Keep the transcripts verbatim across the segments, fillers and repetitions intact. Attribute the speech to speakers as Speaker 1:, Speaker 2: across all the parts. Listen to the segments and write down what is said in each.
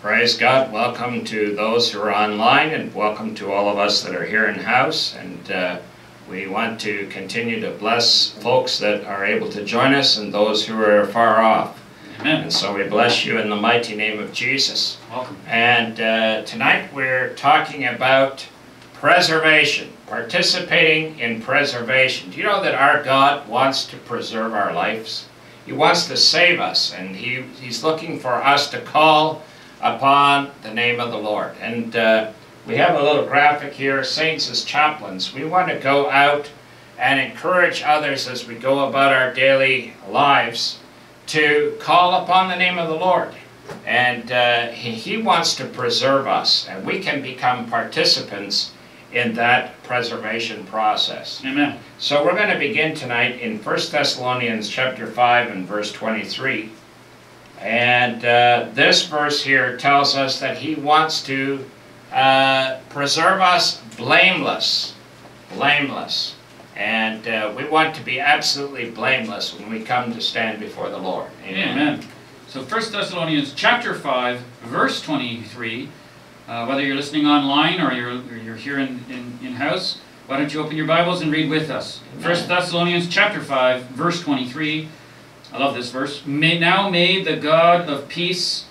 Speaker 1: Praise God. Welcome to those who are online, and welcome to all of us that are here in house. And uh, we want to continue to bless folks that are able to join us and those who are far off.
Speaker 2: Amen.
Speaker 1: And so we bless you in the mighty name of Jesus.
Speaker 2: Welcome.
Speaker 1: And uh, tonight we're talking about preservation, participating in preservation. Do you know that our God wants to preserve our lives? He wants to save us, and he, He's looking for us to call upon the name of the Lord. And uh, we have a little graphic here, Saints as Chaplains. We want to go out and encourage others as we go about our daily lives to call upon the name of the Lord. And uh, he, he wants to preserve us, and we can become participants in that preservation process.
Speaker 2: Amen.
Speaker 1: So we're going to begin tonight in First Thessalonians chapter five and verse twenty-three. And uh, this verse here tells us that he wants to uh, preserve us blameless. Blameless. And uh, we want to be absolutely blameless when we come to stand before the Lord. Amen.
Speaker 2: Amen. So First Thessalonians chapter five, verse twenty-three. Uh, whether you're listening online or you're, or you're here in, in, in house, why don't you open your Bibles and read with us.
Speaker 1: Amen.
Speaker 2: First Thessalonians chapter five, verse twenty-three. I love this verse. May, now may the God of peace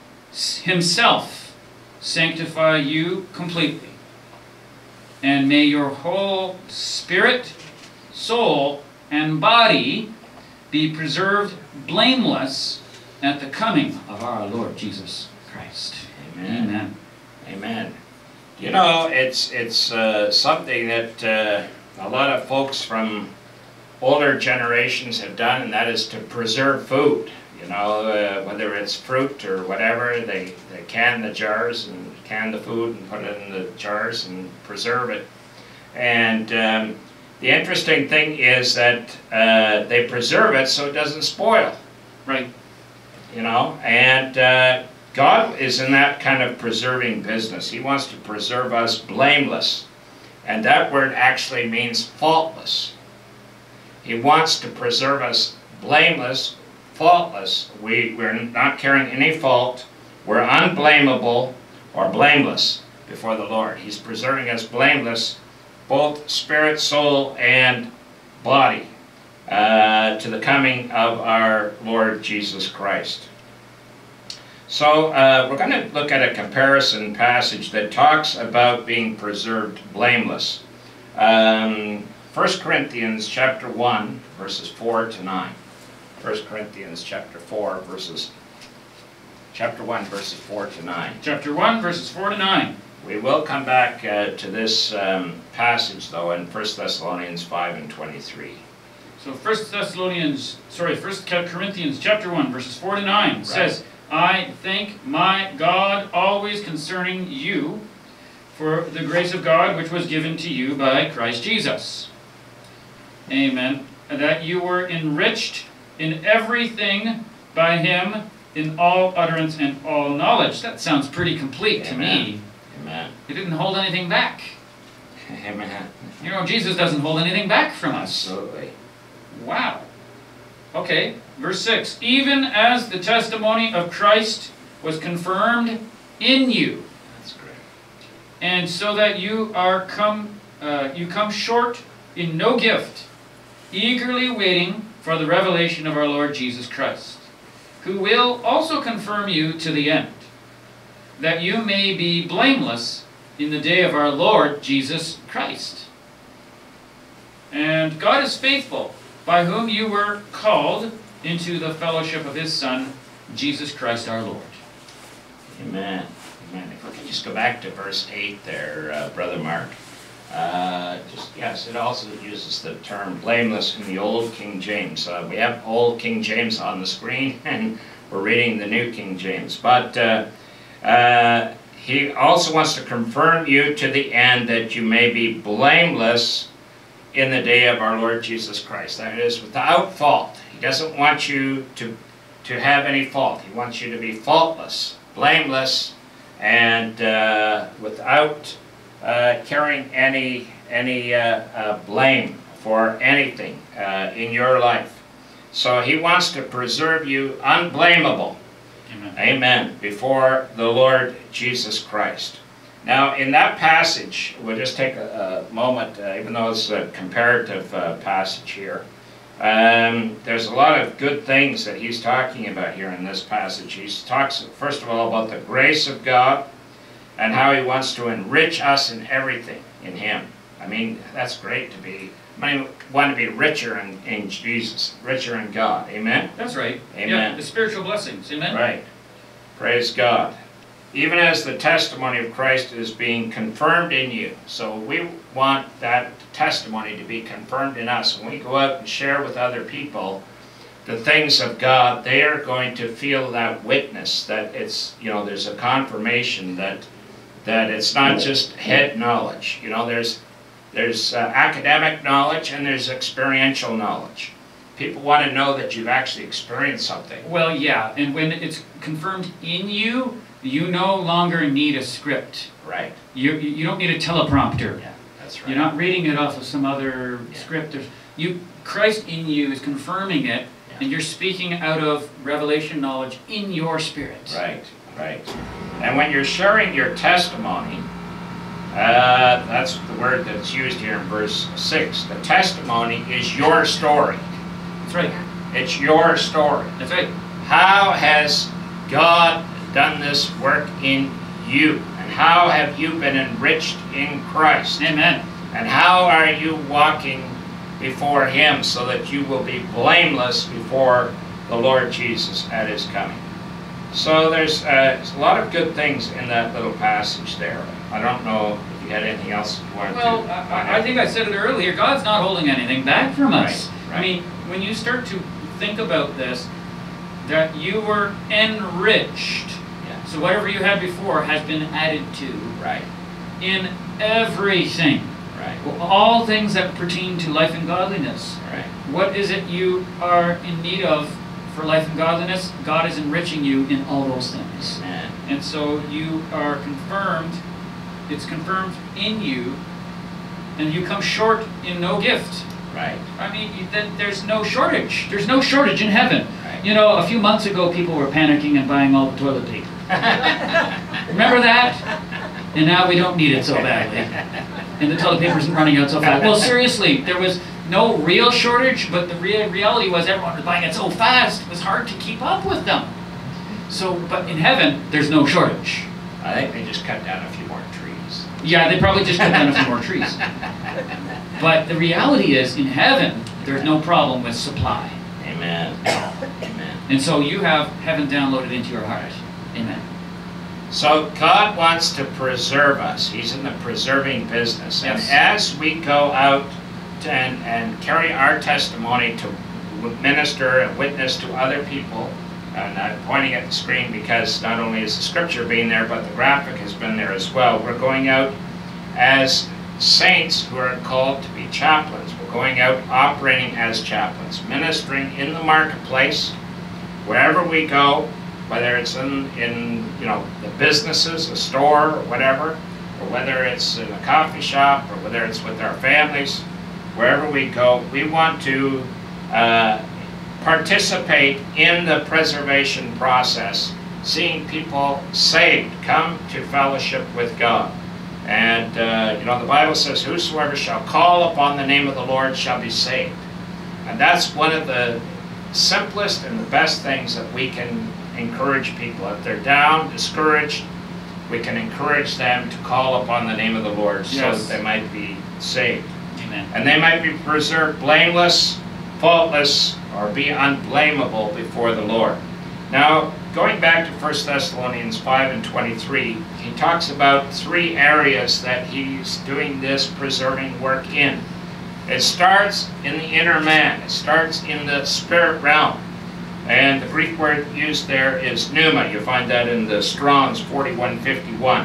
Speaker 2: himself sanctify you completely, and may your whole spirit, soul, and body be preserved blameless at the coming of our Lord Jesus Christ.
Speaker 1: Amen.
Speaker 2: Amen.
Speaker 1: Amen. You know, it's, it's uh, something that uh, a lot of folks from older generations have done, and that is to preserve food. You know, uh, whether it's fruit or whatever, they, they can the jars and can the food and put it in the jars and preserve it. And um, the interesting thing is that uh, they preserve it so it doesn't spoil.
Speaker 2: Right.
Speaker 1: You know, and uh, God is in that kind of preserving business. He wants to preserve us blameless. And that word actually means faultless. He wants to preserve us blameless, faultless. We, we're not carrying any fault. We're unblameable or blameless before the Lord. He's preserving us blameless, both spirit, soul, and body, uh, to the coming of our Lord Jesus Christ. So uh, we're going to look at a comparison passage that talks about being preserved blameless. Um, First Corinthians chapter one, verses four to nine. First Corinthians chapter four, verses chapter one, verses four to nine.
Speaker 2: Chapter one, verses four to nine.
Speaker 1: We will come back uh, to this um, passage, though, in First Thessalonians five and twenty-three.
Speaker 2: So First Thessalonians, sorry, First Corinthians chapter one, verses four to nine right. says, I thank my God always concerning you for the grace of God which was given to you by Christ Jesus. Amen. That you were enriched in everything by him in all utterance and all knowledge. That sounds pretty complete to
Speaker 1: Amen.
Speaker 2: me.
Speaker 1: Amen.
Speaker 2: He didn't hold anything back.
Speaker 1: Amen.
Speaker 2: You know, Jesus doesn't hold anything back from us.
Speaker 1: Absolutely.
Speaker 2: Wow. Okay, verse six. Even as the testimony of Christ was confirmed in you.
Speaker 1: That's great.
Speaker 2: And so that you are come, uh, you come short in no gift, eagerly waiting for the revelation of our Lord Jesus Christ, who will also confirm you to the end, that you may be blameless in the day of our Lord Jesus Christ. And God is faithful, by whom you were called into the fellowship of his Son, Jesus Christ our Lord.
Speaker 1: Amen. Amen. If we could just go back to verse eight there, uh, Brother Mark. Uh, just yes, it also uses the term blameless in the Old King James. Uh, we have Old King James on the screen, and we're reading the New King James. But uh, uh, he also wants to confirm you to the end that you may be blameless in the day of our Lord Jesus Christ. That is, without fault. He doesn't want you to, to have any fault. He wants you to be faultless, blameless, and uh, without uh, carrying any, any uh, uh, blame for anything uh, in your life. So he wants to preserve you unblameable.
Speaker 2: Amen.
Speaker 1: Amen. Before the Lord Jesus Christ. Now, in that passage, we'll just take a, a moment, uh, even though it's a comparative uh, passage here. Um, there's a lot of good things that he's talking about here in this passage. He talks, first of all, about the grace of God and how he wants to enrich us in everything in him. I mean, that's great to be, I mean, want to be richer in, in Jesus, richer in God. Amen?
Speaker 2: That's right.
Speaker 1: Amen.
Speaker 2: Yeah, the spiritual blessings. Amen?
Speaker 1: Right. Praise God. Even as the testimony of Christ is being confirmed in you. So we want that testimony to be confirmed in us. When we go out and share with other people the things of God, they are going to feel that witness, that it's, you know, there's a confirmation that that it's not just head knowledge. You know, there's there's uh, academic knowledge and there's experiential knowledge. People want to know that you've actually experienced something.
Speaker 2: Well, yeah, and when it's confirmed in you, you no longer need a script.
Speaker 1: Right.
Speaker 2: You you don't need a teleprompter.
Speaker 1: Yeah, that's right.
Speaker 2: You're not reading it off of some other
Speaker 1: Yeah.
Speaker 2: script. There's, you Christ in you is confirming it,
Speaker 1: Yeah.
Speaker 2: and you're speaking out of revelation knowledge in your spirit.
Speaker 1: Right, right. And when you're sharing your testimony, uh, that's the word that's used here in verse six. The testimony is your story.
Speaker 2: That's right.
Speaker 1: It's your story.
Speaker 2: That's right.
Speaker 1: How has God done this work in you? And how have you been enriched in Christ?
Speaker 2: Amen.
Speaker 1: And how are you walking before him so that you will be blameless before the Lord Jesus at his coming? So there's, uh, there's a lot of good things in that little passage there. I don't know if you had anything else you wanted
Speaker 2: Well,
Speaker 1: to...
Speaker 2: I, I think I said it earlier. God's not holding anything back from us.
Speaker 1: Right, right.
Speaker 2: I mean, when you start to think about this, that you were enriched.
Speaker 1: Yeah.
Speaker 2: So whatever you had before has been added to.
Speaker 1: Right,
Speaker 2: In everything.
Speaker 1: right,
Speaker 2: Well, all things that pertain to life and godliness.
Speaker 1: right.
Speaker 2: What is it you are in need of for life and godliness? God is enriching you in all those things.
Speaker 1: Man.
Speaker 2: And so you are confirmed, it's confirmed in you, and you come short in no gift.
Speaker 1: Right.
Speaker 2: I mean, you- then there's no shortage. There's no shortage in heaven.
Speaker 1: Right.
Speaker 2: You know, a few months ago, people were panicking and buying all the toilet paper. Remember that? And now we don't need it so badly. And the toilet paper isn't running out so fast. Well, seriously, there was no real shortage, but the real reality was everyone was buying it so fast, it was hard to keep up with them. So, but in heaven, there's no shortage.
Speaker 1: I think they just cut down a few more trees.
Speaker 2: Yeah, they probably just cut down a few more trees. But the reality is, in heaven, there's no problem with supply.
Speaker 1: Amen. Amen.
Speaker 2: And so you have heaven downloaded into your heart. Amen.
Speaker 1: So God wants to preserve us. He's in the preserving business. And
Speaker 2: Yes.
Speaker 1: as we go out to, and, and carry our testimony to minister and witness to other people, and I'm pointing at the screen because not only is the scripture being there, but the graphic has been there as well. We're going out as saints who are called to be chaplains. We're going out operating as chaplains, ministering in the marketplace, wherever we go, whether it's in, in you know, the businesses, a store, or whatever, or whether it's in a coffee shop, or whether it's with our families, wherever we go, we want to uh, participate in the preservation process, seeing people saved, come to fellowship with God. And, uh, you know, the Bible says, whosoever shall call upon the name of the Lord shall be saved. And that's one of the simplest and the best things that we can encourage people. If they're down, discouraged, we can encourage them to call upon the name of the Lord so
Speaker 2: Yes.
Speaker 1: that they might be saved.
Speaker 2: Amen.
Speaker 1: And they might be preserved blameless, faultless, or be unblameable before the Lord. Now, going back to First Thessalonians five and twenty-three, he talks about three areas that he's doing this preserving work in. It starts in the inner man. It starts in the spirit realm. And the Greek word used there is pneuma. You find that in the Strong's forty-one fifty-one.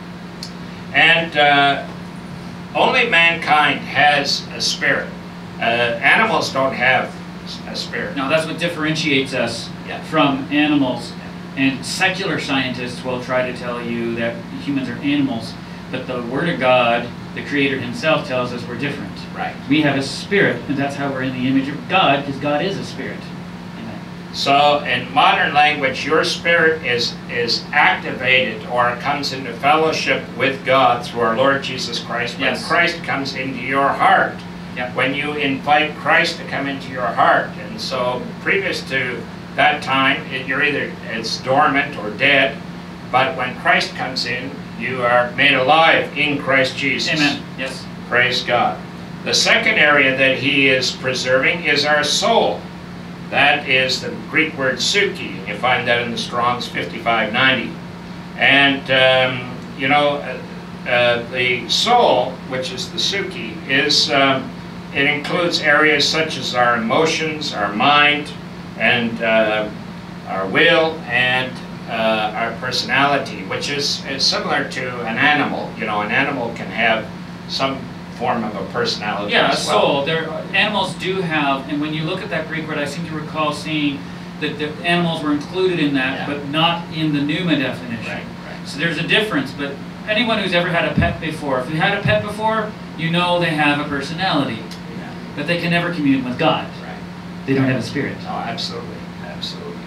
Speaker 1: And uh, only mankind has a spirit. Uh, animals don't have a spirit.
Speaker 2: Now that's what differentiates us
Speaker 1: Yeah.
Speaker 2: from animals. And secular scientists will try to tell you that humans are animals, but the Word of God, the Creator Himself, tells us we're different.
Speaker 1: Right.
Speaker 2: We have a spirit, and that's how we're in the image of God, because God is a spirit. Amen.
Speaker 1: So in modern language, your spirit is, is activated or comes into fellowship with God through our Lord Jesus Christ when
Speaker 2: Yes.
Speaker 1: Christ comes into your heart.
Speaker 2: Yep.
Speaker 1: When you invite Christ to come into your heart. And so previous to that time, it, you're either it's dormant or dead, but when Christ comes in, you are made alive in Christ Jesus.
Speaker 2: Amen. Yes.
Speaker 1: Praise God. The second area that he is preserving is our soul. That is the Greek word suki. You find that in the Strong's fifty-five ninety. And, um, you know, uh, uh, the soul, which is the suki, is, um, it includes areas such as our emotions, our mind, and uh, our will, and uh, our personality, which is, is similar to an animal. You know, an animal can have some form of a personality.
Speaker 2: Yeah, a
Speaker 1: as well.
Speaker 2: soul. There, animals do have, and when you look at that Greek word, I seem to recall seeing that the animals were included in that,
Speaker 1: Yeah.
Speaker 2: but not in the pneuma definition.
Speaker 1: Right, right.
Speaker 2: So there's a difference, but anyone who's ever had a pet before, if you had a pet before, you know they have a personality,
Speaker 1: Yeah.
Speaker 2: but they can never commune with God.
Speaker 1: Right.
Speaker 2: They don't have a spirit.
Speaker 1: Oh, absolutely, absolutely.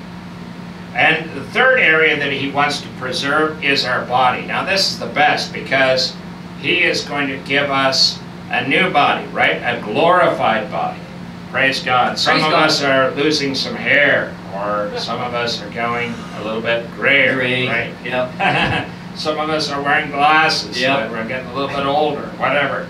Speaker 1: And the third area that he wants to preserve is our body. Now this is the best because he is going to give us a new body, right? A glorified body. Praise God. Some
Speaker 2: Praise
Speaker 1: of
Speaker 2: God.
Speaker 1: us are losing some hair, or some of us are going a little bit grayer,
Speaker 2: Gray.
Speaker 1: right?
Speaker 2: Yep.
Speaker 1: Some of us are wearing glasses,
Speaker 2: Yep.
Speaker 1: so we're getting a little bit older, whatever.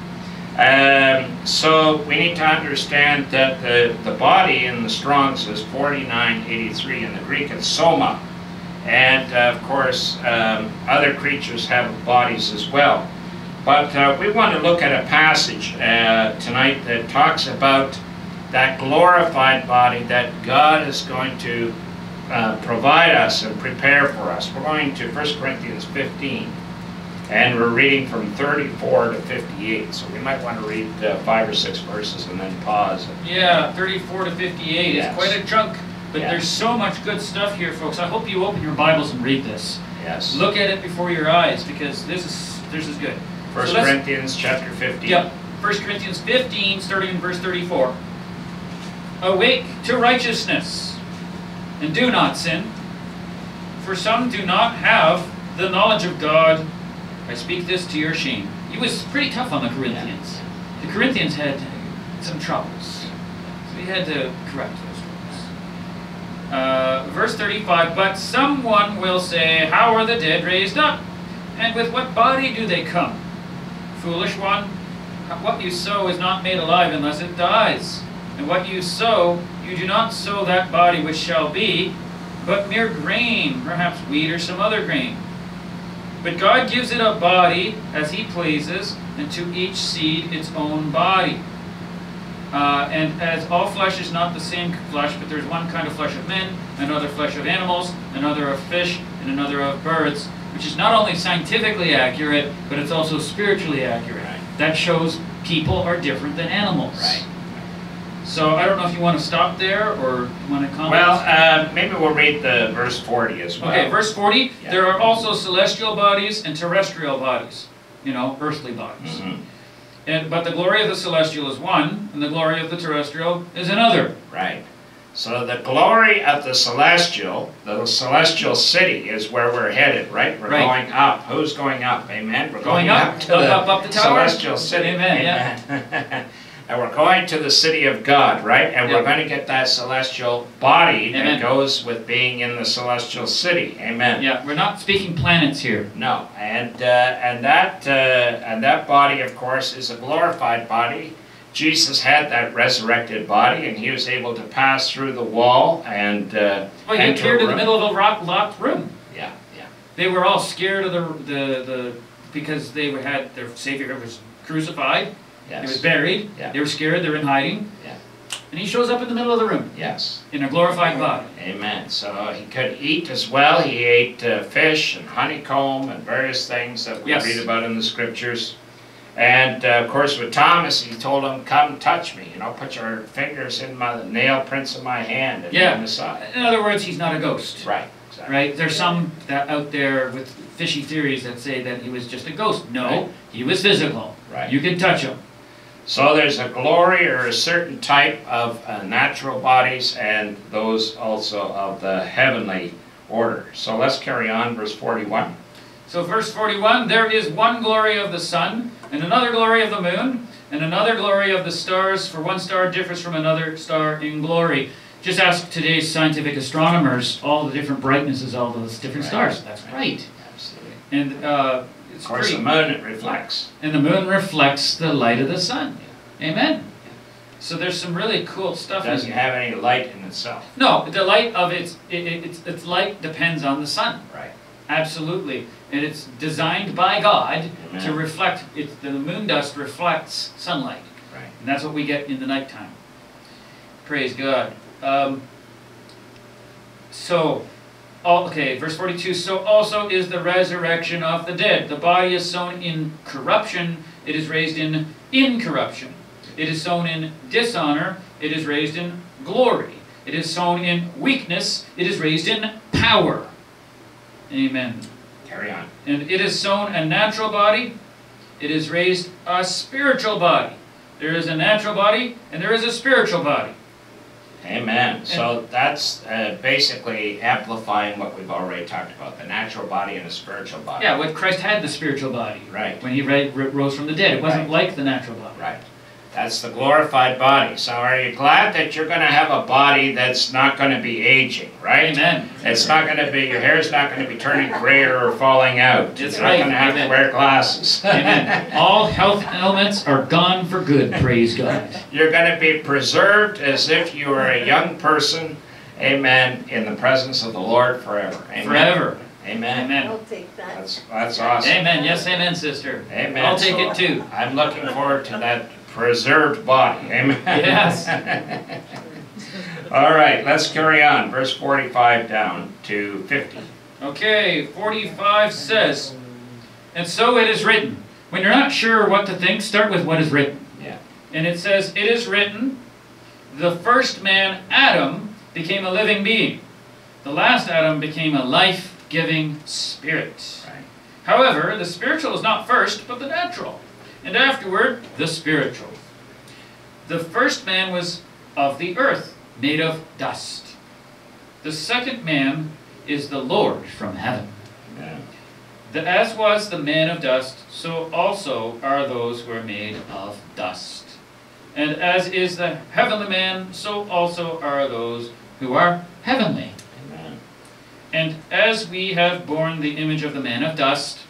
Speaker 1: Um, so we need to understand that the, the body in the Strong's is forty-nine eighty-three, in the Greek it's soma. And uh, of course, um, other creatures have bodies as well. But uh, we want to look at a passage uh, tonight that talks about that glorified body that God is going to uh, provide us and prepare for us. We're going to First Corinthians fifteen, and we're reading from thirty-four to fifty-eight. So we might want to read uh, five or six verses and then pause.
Speaker 2: Yeah, thirty-four to fifty-eight.
Speaker 1: Yes.
Speaker 2: It's quite a chunk, but
Speaker 1: Yeah.
Speaker 2: there's so much good stuff here, folks. I hope you open your Bibles and read this.
Speaker 1: Yes.
Speaker 2: Look at it before your eyes, because this is this is good.
Speaker 1: First
Speaker 2: So let's-
Speaker 1: Corinthians chapter fifteen.
Speaker 2: Yep. First Corinthians fifteen, starting in verse thirty-four. Awake to righteousness, and do not sin, for some do not have the knowledge of God. I speak this to your shame. He was pretty tough on the Corinthians. The Corinthians had some troubles, so he had to correct those troubles. Uh, verse thirty-five, but someone will say, how are the dead raised up? And with what body do they come? Foolish one, what you sow is not made alive unless it dies. And what you sow, you do not sow that body which shall be, but mere grain, perhaps wheat or some other grain. But God gives it a body as he pleases, and to each seed its own body. Uh, and as all flesh is not the same flesh, but there's one kind of flesh of men, another flesh of animals, another of fish, and another of birds, which is not only scientifically accurate, but it's also spiritually accurate.
Speaker 1: Right.
Speaker 2: That shows people are different than animals.
Speaker 1: Right.
Speaker 2: So I don't know if you want to stop there or you want to comment.
Speaker 1: Well, uh, maybe we'll read the verse forty as well.
Speaker 2: Okay, verse forty.
Speaker 1: Yeah.
Speaker 2: There are also celestial bodies and terrestrial bodies. You know, earthly bodies.
Speaker 1: Mhm.
Speaker 2: And but the glory of the celestial is one, and the glory of the terrestrial is another.
Speaker 1: Right. So the glory of the celestial, the celestial city is where we're headed, right? We're
Speaker 2: Right.
Speaker 1: going up. Who's going up? Amen. We're
Speaker 2: Going up,
Speaker 1: to
Speaker 2: up,
Speaker 1: the
Speaker 2: up, up the tower.
Speaker 1: celestial city.
Speaker 2: Amen,
Speaker 1: yeah. And we're going to the city of God, right? And
Speaker 2: Yep.
Speaker 1: we're going to get that celestial body
Speaker 2: Amen.
Speaker 1: that goes with being in the celestial city. Amen.
Speaker 2: Yeah, we're not speaking planets here.
Speaker 1: No, and uh, and that uh, and that body, of course, is a glorified body. Jesus had that resurrected body, and he was able to pass through the wall and uh,
Speaker 2: Oh, he
Speaker 1: enter
Speaker 2: appeared
Speaker 1: a
Speaker 2: in the
Speaker 1: room.
Speaker 2: middle of a rock locked room.
Speaker 1: Yeah, yeah,
Speaker 2: They were all scared of the the, the because they were, had their Savior was crucified.
Speaker 1: yes,
Speaker 2: He was buried.
Speaker 1: Yeah.
Speaker 2: They were scared. They were in hiding.
Speaker 1: Yeah.
Speaker 2: And he shows up in the middle of the room
Speaker 1: yes.
Speaker 2: in a glorified body.
Speaker 1: Amen. So he could eat as well. He ate uh, fish and honeycomb and various things that we
Speaker 2: Yes.
Speaker 1: read about in the scriptures. And uh, of course, with Thomas, he told him, "Come, touch me. You know, put your fingers in my nail prints of my hand and
Speaker 2: Yeah.
Speaker 1: in the side."
Speaker 2: In other words, he's not a ghost.
Speaker 1: Right. Exactly.
Speaker 2: Right? There's some that out there with fishy theories that say that he was just a ghost. No,
Speaker 1: Right.
Speaker 2: he was physical.
Speaker 1: Right.
Speaker 2: You could touch him.
Speaker 1: So there's a glory or a certain type of uh, natural bodies and those also of the heavenly order. So let's carry on, verse forty-one.
Speaker 2: So verse forty-one, there is one glory of the sun, and another glory of the moon, and another glory of the stars, for one star differs from another star in glory. Just ask today's scientific astronomers all the different brightnesses of all those different
Speaker 1: Right.
Speaker 2: stars. That's right.
Speaker 1: Absolutely.
Speaker 2: And uh, it's
Speaker 1: Of course,
Speaker 2: pretty,
Speaker 1: the moon, it reflects.
Speaker 2: and the moon reflects the light of the sun. Amen. So there's some really cool
Speaker 1: It
Speaker 2: stuff in
Speaker 1: doesn't
Speaker 2: here.
Speaker 1: have any light in itself.
Speaker 2: No, the light of its, it, it, its, its light depends on the sun.
Speaker 1: Right.
Speaker 2: Absolutely. And it's designed by God
Speaker 1: Amen.
Speaker 2: to reflect, it, the moon dust reflects sunlight.
Speaker 1: Right.
Speaker 2: And that's what we get in the nighttime. Praise God. Um, so, oh, okay, verse forty-two. So also is the resurrection of the dead. The body is sown in corruption, it is raised in incorruption. It is sown in dishonor, it is raised in glory. It is sown in weakness, it is raised in power. Amen.
Speaker 1: Carry on.
Speaker 2: And it is sown a natural body, it is raised a spiritual body. There is a natural body, and there is a spiritual body.
Speaker 1: Amen. So that's uh, basically amplifying what we've already talked about, the natural body and the spiritual body.
Speaker 2: Yeah, what Christ had the spiritual body.
Speaker 1: Right.
Speaker 2: When he ra- rose from the dead. It wasn't
Speaker 1: Right.
Speaker 2: like the natural body.
Speaker 1: Right. That's the glorified body. So are you glad that you're going to have a body that's not going to be aging, right?
Speaker 2: Amen.
Speaker 1: It's not going to be, your hair's not going to be turning grayer or falling out.
Speaker 2: That's
Speaker 1: you're
Speaker 2: right.
Speaker 1: not going to have
Speaker 2: Amen.
Speaker 1: to wear glasses.
Speaker 2: Amen. All health ailments are gone for good, praise God.
Speaker 1: You're going to be preserved as if you were a young person, amen, in the presence of the Lord forever. Amen.
Speaker 2: Forever.
Speaker 1: Amen.
Speaker 2: Amen.
Speaker 3: I'll take that.
Speaker 1: That's, that's awesome.
Speaker 2: Amen. Yes, amen, sister.
Speaker 1: Amen.
Speaker 2: I'll take
Speaker 1: So
Speaker 2: it too.
Speaker 1: I'm looking forward to that preserved body. Amen.
Speaker 2: Yes.
Speaker 1: All right, let's carry on. Verse forty-five down to fifty.
Speaker 2: Okay, forty-five says, and so it is written. When you're not sure what to think, start with what is written.
Speaker 1: Yeah.
Speaker 2: And it says, it is written, the first man, Adam, became a living being. The last Adam became a life-giving spirit.
Speaker 1: Right.
Speaker 2: However, the spiritual is not first, but the natural. And afterward, the spiritual. The first man was of the earth, made of dust. The second man is the Lord from heaven.
Speaker 1: Amen.
Speaker 2: The, as was the man of dust, so also are those who are made of dust. And as is the heavenly man, so also are those who are heavenly.
Speaker 1: Amen.
Speaker 2: And as we have borne the image of the man of dust,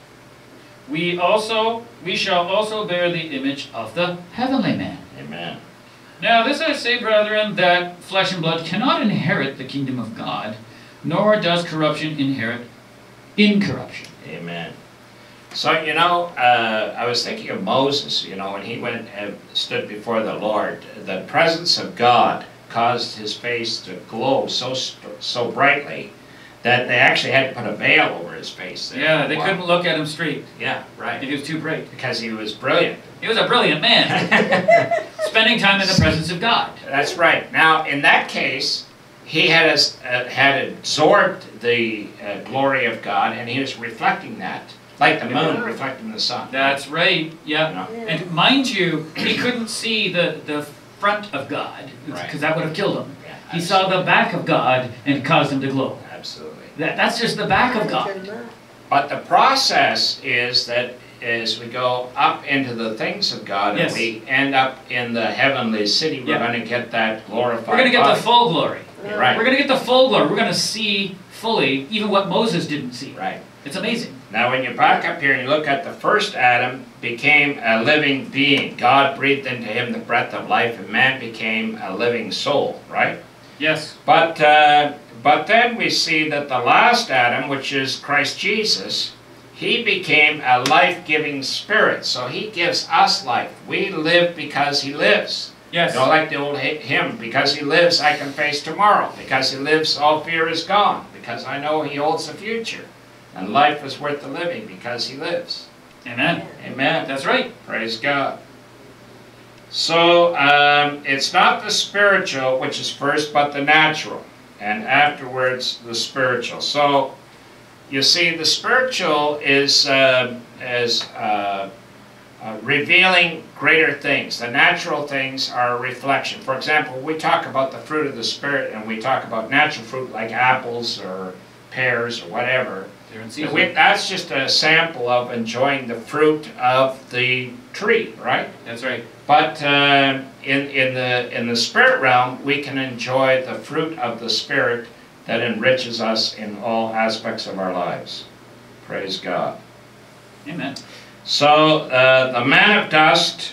Speaker 2: we also we shall also bear the image of the heavenly man.
Speaker 1: Amen.
Speaker 2: Now this I say, brethren, that flesh and blood cannot inherit the kingdom of God, nor does corruption inherit incorruption.
Speaker 1: Amen. So, you know, uh, I was thinking of Moses, you know, when he went and stood before the Lord. The presence of God caused his face to glow so so brightly that they actually had to put a veil over his face. There
Speaker 2: Yeah,
Speaker 1: for a
Speaker 2: they
Speaker 1: while.
Speaker 2: couldn't look at him straight.
Speaker 1: Yeah, right.
Speaker 2: He was too bright.
Speaker 1: Because he was brilliant.
Speaker 2: He was a brilliant man, spending time in the presence of God.
Speaker 1: That's right. Now, in that case, he had, as- uh, had absorbed the uh, glory of God, and he was reflecting that, like the moon reflecting the sun.
Speaker 2: That's right, yeah.
Speaker 1: You know?
Speaker 2: And mind you, he couldn't see the, the front of God, because
Speaker 1: Right.
Speaker 2: that would have killed him.
Speaker 1: Yeah,
Speaker 2: He saw the back of God and it caused him to glow.
Speaker 1: Absolutely.
Speaker 2: That, that's just the back of God.
Speaker 1: But the process is that as we go up into the things of God,
Speaker 2: Yes.
Speaker 1: and we end up in the heavenly city, we're
Speaker 2: Yeah.
Speaker 1: going to get that glorified
Speaker 2: We're going to get
Speaker 1: body.
Speaker 2: the full glory.
Speaker 1: You're right.
Speaker 2: We're going to get the full glory. We're going to see fully even what Moses didn't see.
Speaker 1: Right.
Speaker 2: It's amazing.
Speaker 1: Now, when you back up here and you look at the first Adam, became a living being. God breathed into him the breath of life, and man became a living soul, right?
Speaker 2: Yes.
Speaker 1: But, uh, but then we see that the last Adam, which is Christ Jesus, he became a life-giving spirit. So he gives us life. We live because he lives.
Speaker 2: Yes.
Speaker 1: You know, like the old hymn, because he lives, I can face tomorrow. Because he lives, all fear is gone. Because I know he holds the future. And life is worth the living because he lives.
Speaker 2: Amen.
Speaker 1: Amen.
Speaker 2: That's right.
Speaker 1: Praise God. So, um, it's not the spiritual, which is first, but the natural. And afterwards, the spiritual. So, you see, the spiritual is, uh, is uh, uh, revealing greater things. The natural things are a reflection. For example, we talk about the fruit of the Spirit, and we talk about natural fruit like apples or pears or whatever. We, that's just a sample of enjoying the fruit of the tree, right?
Speaker 2: That's right.
Speaker 1: But uh, in, in, the, in the spirit realm, we can enjoy the fruit of the Spirit that enriches us in all aspects of our lives. Praise God.
Speaker 2: Amen.
Speaker 1: So, uh, the man of dust,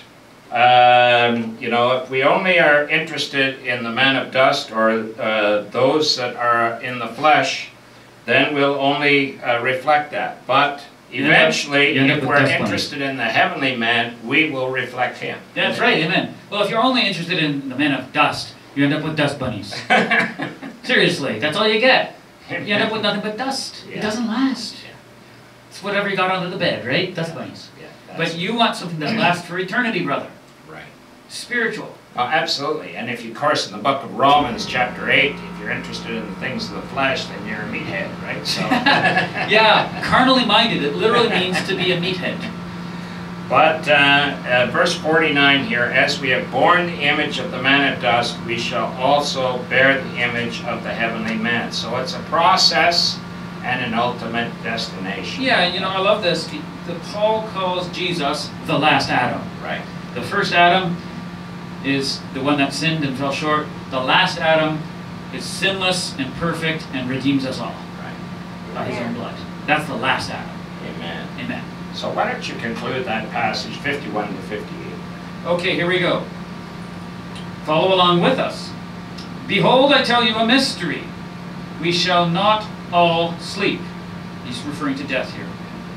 Speaker 1: um, you know, if we only are interested in the man of dust or uh, those that are in the flesh, then we'll only uh, reflect that. But eventually,
Speaker 2: you end up, you end
Speaker 1: if we're interested in the heavenly man, we will reflect him.
Speaker 2: That's right, amen. Well, if you're only interested in the man of dust, you end up with dust bunnies. Seriously, that's all you get. You end up with nothing but dust. Yeah. It doesn't last. Yeah. It's whatever you got under the bed, right? Dust bunnies. Yeah, but you want something that lasts for eternity, brother. Right. Spiritual.
Speaker 1: Oh, absolutely. And if you, of course, in the book of Romans, chapter eight, if you're interested in the things of the flesh, then you're a meathead, right? So.
Speaker 2: Yeah, carnally minded. It literally means to be a meathead.
Speaker 1: But uh, uh, verse forty-nine here, as we have borne the image of the man of dust, we shall also bear the image of the heavenly man. So it's a process and an ultimate destination.
Speaker 2: Yeah, you know, I love this. The, the Paul calls Jesus the last Adam.
Speaker 1: Right.
Speaker 2: The first Adam is the one that sinned and fell short. The last Adam is sinless and perfect and redeems us all. Right. By his own blood. That's the last Adam.
Speaker 1: Amen.
Speaker 2: Amen.
Speaker 1: So why don't you conclude that passage, fifty-one to fifty-eight.
Speaker 2: Okay, here we go. Follow along with us. Behold, I tell you a mystery. We shall not all sleep. He's referring to death here.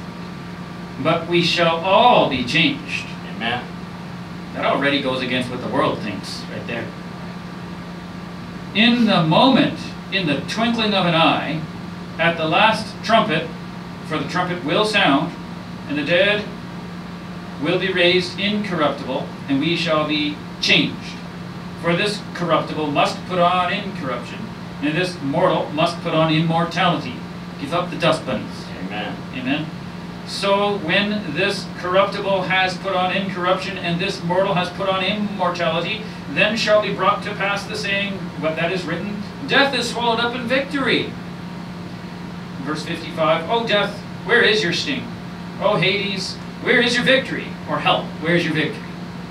Speaker 2: But we shall all be changed.
Speaker 1: Amen.
Speaker 2: That already goes against what the world thinks, right there. In the moment, in the twinkling of an eye, at the last trumpet, for the trumpet will sound, and the dead will be raised incorruptible, and we shall be changed. For this corruptible must put on incorruption, and this mortal must put on immortality. Give up the dust bunnies.
Speaker 1: Amen.
Speaker 2: Amen. So when this corruptible has put on incorruption, and this mortal has put on immortality, then shall be brought to pass the saying, what that is written, death is swallowed up in victory. Verse fifty-five, O death, where is your sting? O Hades, where is your victory? Or hell, where is your victory?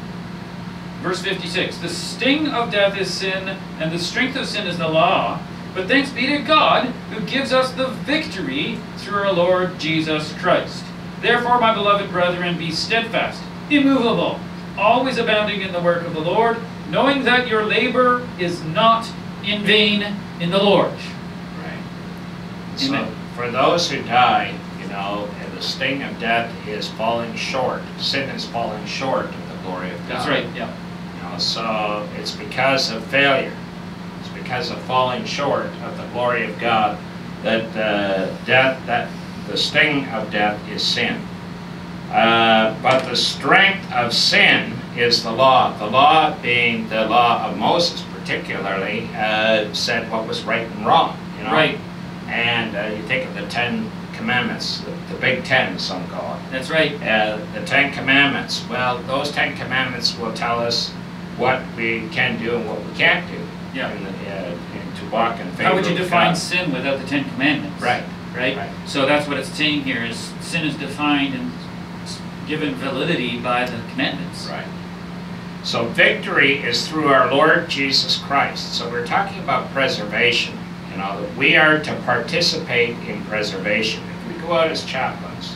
Speaker 2: Verse fifty-six, the sting of death is sin, and the strength of sin is the law. But thanks be to God, who gives us the victory through our Lord Jesus Christ. Therefore, my beloved brethren, be steadfast, immovable, always abounding in the work of the Lord, knowing that your labor is not in vain in the Lord.
Speaker 1: Right.
Speaker 2: Amen.
Speaker 1: So, for those who die, you know, the sting of death is falling short. Sin is falling short of the glory of God.
Speaker 2: That's right, yeah.
Speaker 1: You know, so it's because of failure. It's because of falling short of the glory of God that uh, death, that the sting of death is sin. Uh, but the strength of sin is the law. The law being the law of Moses particularly uh, said what was right and wrong. You know?
Speaker 2: Right.
Speaker 1: And uh, you think of the Ten Commandments, the, the Big Ten, some call it.
Speaker 2: That's right.
Speaker 1: Uh, the Ten Commandments. Well, those Ten Commandments will tell us what we can do and what we can't do.
Speaker 2: Yeah.
Speaker 1: In the, uh, in, to walk in favor.
Speaker 2: How would you
Speaker 1: of
Speaker 2: define
Speaker 1: God.
Speaker 2: sin without the Ten Commandments?
Speaker 1: Right.
Speaker 2: Right?
Speaker 1: Right.
Speaker 2: So that's what it's saying here is sin is defined and given validity by the commandments.
Speaker 1: Right. So victory is through our Lord Jesus Christ. So we're talking about preservation. You know, that we are to participate in preservation. If we go out as chaplains,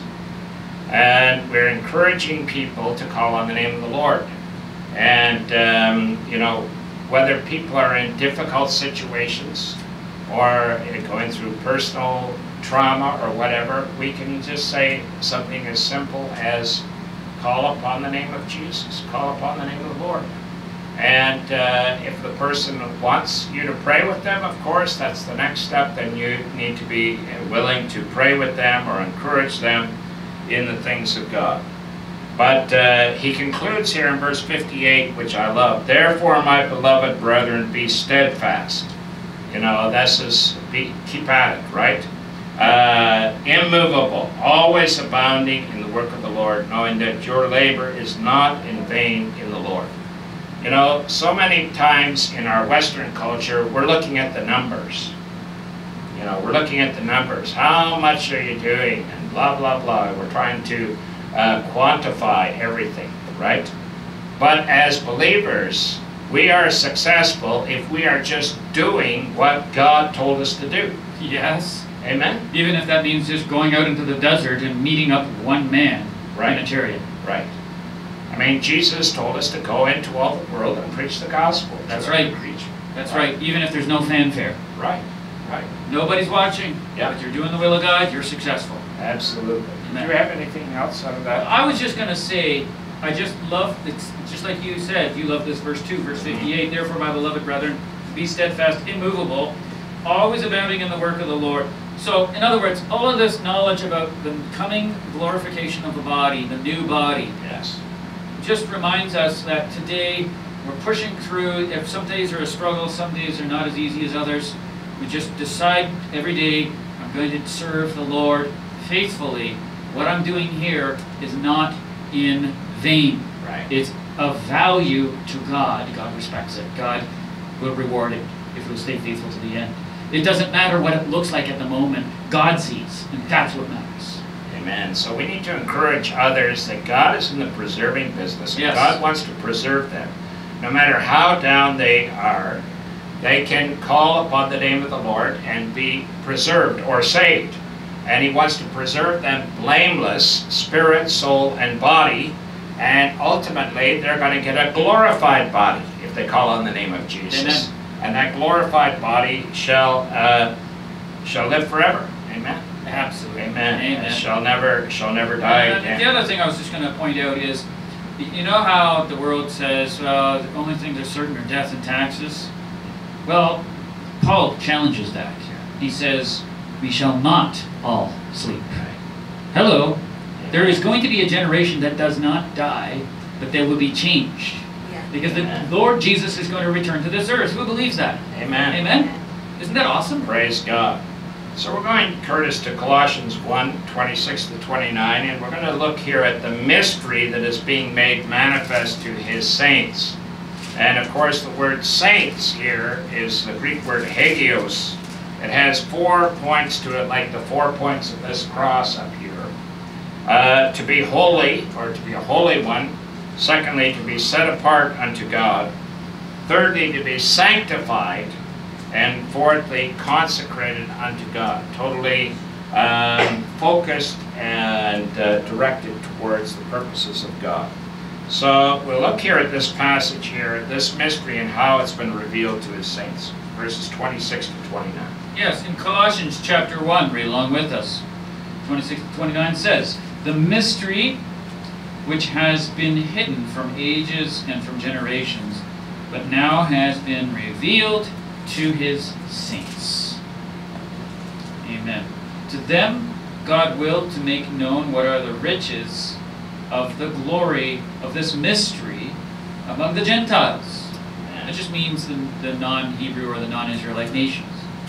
Speaker 1: and we're encouraging people to call on the name of the Lord. And, um, you know, whether people are in difficult situations or going through personal trauma or whatever, we can just say something as simple as call upon the name of Jesus, call upon the name of the Lord. And uh, if the person wants you to pray with them, of course, that's the next step. Then you need to be willing to pray with them or encourage them in the things of God. But uh, he concludes here in verse fifty-eight, which I love. Therefore, my beloved brethren, be steadfast. You know, this is, be, keep at it, right? Uh, immovable, always abounding in the work of the Lord, knowing that your labor is not in vain in the Lord. You know, so many times in our Western culture, we're looking at the numbers. You know, we're looking at the numbers. How much are you doing? And blah, blah, blah. We're trying to uh, quantify everything, right? But as believers, we are successful if we are just doing what God told us to do.
Speaker 2: Yes.
Speaker 1: Amen?
Speaker 2: Even if that means just going out into the desert and meeting up with one man
Speaker 1: Right.
Speaker 2: in a chariot.
Speaker 1: Right. I mean, Jesus told us to go into all the world and preach the gospel.
Speaker 2: That's right.
Speaker 1: Preach.
Speaker 2: That's right. Even if there's no fanfare.
Speaker 1: Right. Right.
Speaker 2: Nobody's watching.
Speaker 1: Yeah.
Speaker 2: But you're doing the will of God, you're successful.
Speaker 1: Absolutely.
Speaker 2: Amen.
Speaker 1: Do you have anything else out of that?
Speaker 2: I was just going to say, I just love, it's just like you said, you love this verse two, verse fifty-eight. Therefore, my beloved brethren, be steadfast, immovable, always abounding in the work of the Lord. So, in other words, all of this knowledge about the coming glorification of the body, the new body,
Speaker 1: Yes.
Speaker 2: just reminds us that today we're pushing through. If some days are a struggle, some days are not as easy as others. We just decide every day, I'm going to serve the Lord faithfully. What I'm doing here is not in vain.
Speaker 1: Right.
Speaker 2: It's of value to God. God respects it. God will reward it if we'll stay faithful to the end. It doesn't matter what it looks like at the moment. God sees, and that's what matters.
Speaker 1: Amen. So we need to encourage others that God is in the preserving business, and
Speaker 2: Yes.
Speaker 1: God wants to preserve them. No matter how down they are, they can call upon the name of the Lord and be preserved or saved. And He wants to preserve them blameless, spirit, soul, and body. And ultimately, they're going to get a glorified body if they call on the name of Jesus.
Speaker 2: Amen.
Speaker 1: And that glorified body shall uh, shall live forever. Amen.
Speaker 2: Absolutely.
Speaker 1: Amen.
Speaker 2: Amen.
Speaker 1: It shall never shall never die
Speaker 2: And
Speaker 1: again.
Speaker 2: the other thing I was just going to point out is, you know how the world says, well, the only things that are certain are death and taxes? Well, Paul challenges that. He says, we shall not all sleep. Hello. There is going to be a generation that does not die, but they will be changed.
Speaker 3: Yeah.
Speaker 2: Because
Speaker 1: Amen.
Speaker 2: the Lord Jesus is going to return to this earth. Who believes that?
Speaker 1: Amen.
Speaker 2: Amen? Isn't that awesome?
Speaker 1: Praise God. So we're going, Curtis, to Colossians one, twenty-six to twenty-nine, and we're going to look here at the mystery that is being made manifest to His saints. And of course, the word saints here is the Greek word hagios. It has four points to it, like the four points of this cross up here. Uh, to be holy, or to be a holy one. Secondly, to be set apart unto God. Thirdly, to be sanctified. And fourthly, consecrated unto God. Totally um, focused and uh, directed towards the purposes of God. So we'll look here at this passage here, at this mystery and how it's been revealed to His saints. Verses twenty-six to twenty-nine.
Speaker 2: Yes, in Colossians chapter one, read along with us. twenty-six to twenty-nine says, the mystery which has been hidden from ages and from generations, but now has been revealed to His saints. Amen. To them God willed to make known what are the riches of the glory of this mystery among the Gentiles. That just means the, the non-Hebrew or the non-Israelite nations.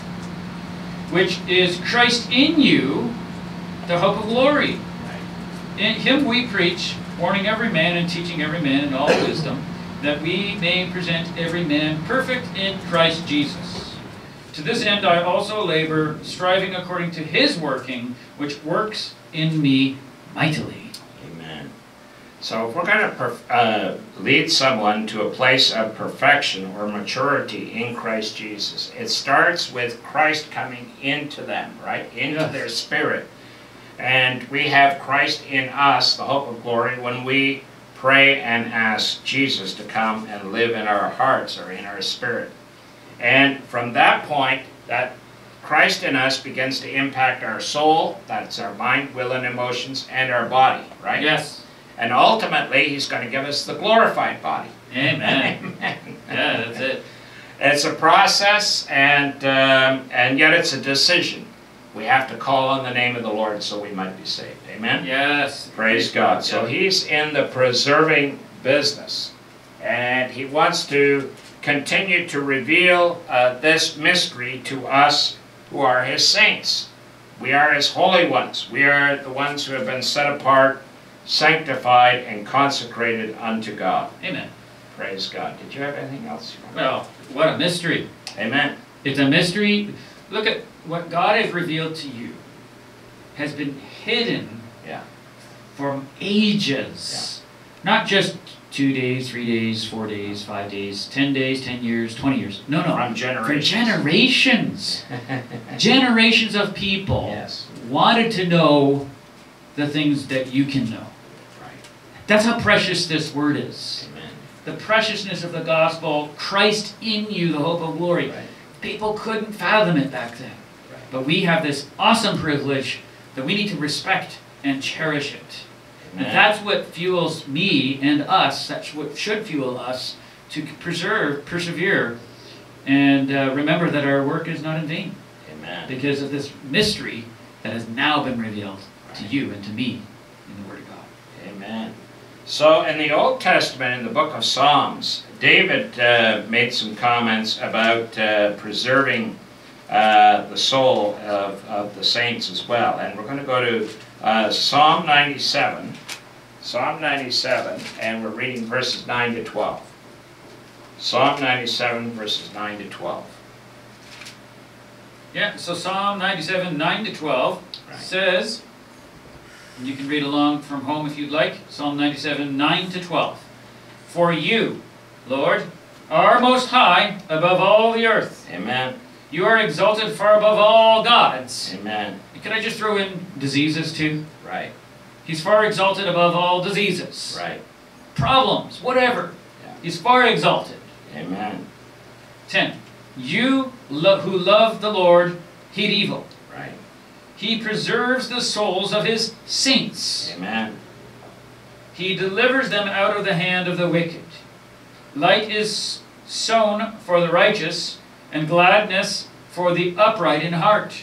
Speaker 2: Which is Christ in you, the hope of glory. In Him we preach, warning every man and teaching every man in all wisdom, that we may present every man perfect in Christ Jesus. To this end I also labor, striving according to His working, which works in me mightily.
Speaker 1: Amen. So if we're going to uh, lead someone to a place of perfection or maturity in Christ Jesus, it starts with Christ coming into them, right? Into
Speaker 2: Yes.
Speaker 1: their spirit. And we have Christ in us, the hope of glory, when we pray and ask Jesus to come and live in our hearts or in our spirit. And from that point, that Christ in us begins to impact our soul, that's our mind, will, and emotions, and our body, right?
Speaker 2: Yes.
Speaker 1: And ultimately, He's going to give us the glorified body.
Speaker 2: Amen.
Speaker 1: Amen.
Speaker 2: Yeah, that's it.
Speaker 1: It's a process, and um, and yet it's a decision. We have to call on the name of the Lord so we might be saved. Amen?
Speaker 2: Yes.
Speaker 1: Praise God. So
Speaker 2: Yeah.
Speaker 1: He's in the preserving business. And He wants to continue to reveal uh, this mystery to us who are His saints. We are His holy ones. We are the ones who have been set apart, sanctified, and consecrated unto God.
Speaker 2: Amen.
Speaker 1: Praise God. Did you have anything else?
Speaker 2: Well, what a mystery.
Speaker 1: Amen.
Speaker 2: It's a mystery. Look at what God has revealed to you. Has been hidden
Speaker 1: Yeah.
Speaker 2: for ages. Not just two days, three days, four days, five days, ten days, ten years, twenty years. No, no.
Speaker 1: From generations.
Speaker 2: For generations. Generations of people
Speaker 1: Yes.
Speaker 2: wanted to know the things that you can know.
Speaker 1: Right.
Speaker 2: That's how precious this word is.
Speaker 1: Amen.
Speaker 2: The preciousness of the gospel, Christ in you, the hope of glory.
Speaker 1: Right.
Speaker 2: People couldn't fathom it back then.
Speaker 1: Right.
Speaker 2: But we have this awesome privilege that we need to respect and cherish it.
Speaker 1: Amen.
Speaker 2: And that's what fuels me and us. That's what should fuel us to preserve, persevere, and uh, remember that our work is not in vain.
Speaker 1: Amen.
Speaker 2: Because of this mystery that has now been revealed
Speaker 1: Right.
Speaker 2: to you and to me in the Word of God.
Speaker 1: Amen. So in the Old Testament, in the book of Psalms, David uh, made some comments about uh, preserving uh, the soul of, of the saints as well. And we're going to go to uh, Psalm ninety-seven. Psalm ninety-seven, and we're reading verses nine to twelve. Psalm ninety-seven, verses nine to twelve.
Speaker 2: Yeah, so Psalm ninety-seven, nine to twelve
Speaker 1: Right.
Speaker 2: says, and you can read along from home if you'd like, Psalm ninety-seven, nine to twelve. For you, Lord, are most high above all the earth.
Speaker 1: Amen.
Speaker 2: You are exalted far above all gods.
Speaker 1: Amen.
Speaker 2: Can I just throw in diseases too?
Speaker 1: Right.
Speaker 2: He's far exalted above all diseases.
Speaker 1: Right.
Speaker 2: Problems, whatever.
Speaker 1: Yeah.
Speaker 2: He's far exalted.
Speaker 1: Amen.
Speaker 2: ten. You lo who love the Lord hate evil.
Speaker 1: Right.
Speaker 2: He preserves the souls of His saints.
Speaker 1: Amen.
Speaker 2: He delivers them out of the hand of the wicked. Light is sown for the righteous, and gladness for the upright in heart.